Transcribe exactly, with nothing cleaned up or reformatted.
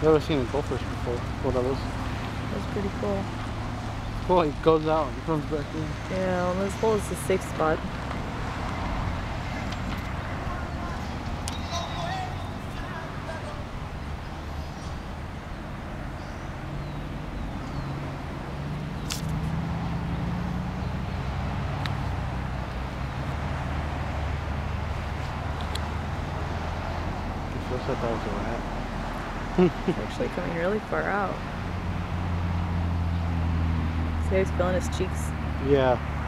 Never seen a goldfish before. What are those? That's pretty cool. Cool, he goes out and comes back in. Yeah, well, this hole is the safe spot. I thought that was a rat. It's actually coming really far out. See how he's feeling his cheeks? Yeah.